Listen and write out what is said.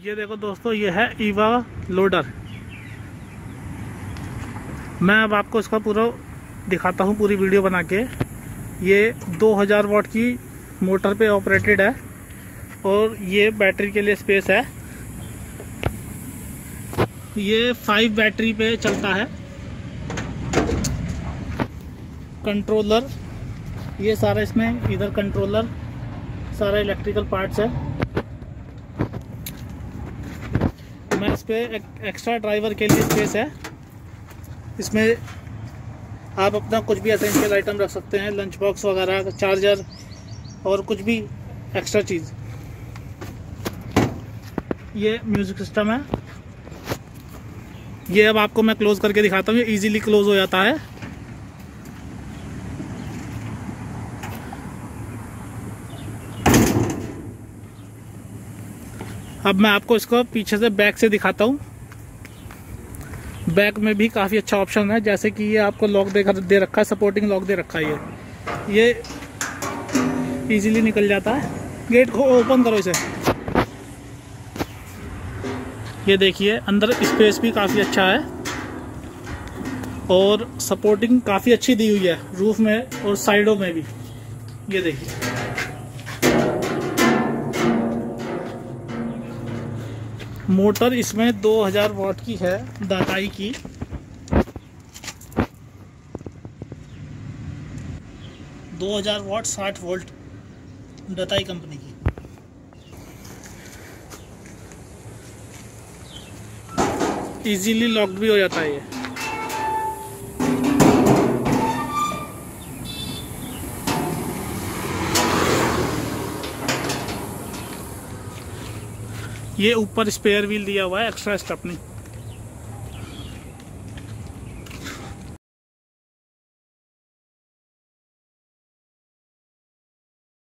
ये देखो दोस्तों, ये है ईवा लोडर। मैं अब आपको इसका पूरा दिखाता हूँ, पूरी वीडियो बना के। ये 2000 वाट की मोटर पे ऑपरेटेड है और ये बैटरी के लिए स्पेस है। ये 5 बैटरी पे चलता है। कंट्रोलर, ये सारा इसमें इधर कंट्रोलर, सारा इलेक्ट्रिकल पार्ट्स है। मैं इस पे एक्स्ट्रा ड्राइवर के लिए स्पेस है। इसमें आप अपना कुछ भी एसेंशियल आइटम रख सकते हैं, लंच बॉक्स वगैरह, चार्जर और कुछ भी एक्स्ट्रा चीज़। ये म्यूज़िक सिस्टम है। ये अब आपको मैं क्लोज करके दिखाता हूँ। ये इजीली क्लोज हो जाता है। अब मैं आपको इसको पीछे से बैक से दिखाता हूँ। बैक में भी काफ़ी अच्छा ऑप्शन है, जैसे कि ये आपको लॉक दे रखा है, सपोर्टिंग लॉक दे रखा है। ये इजीली निकल जाता है। गेट को ओपन करो इसे। ये देखिए, अंदर स्पेस भी काफ़ी अच्छा है और सपोर्टिंग काफ़ी अच्छी दी हुई है रूफ में और साइडों में भी। ये देखिए, मोटर इसमें 2000 वाट की है, दाताई की। दो 2000 वाट 60 वोल्ट दाताई कंपनी की। इजीली लॉक्ड भी हो जाता है ये ऊपर स्पेयर व्हील दिया हुआ है, एक्स्ट्रा स्टेपनी।